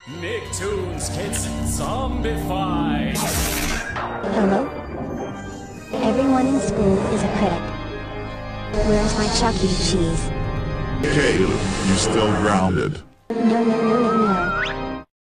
Nicktoons gets zombified! Hello? Everyone in school is a critic. Where's my Chuck E. Cheese? Caillou, you still grounded. No.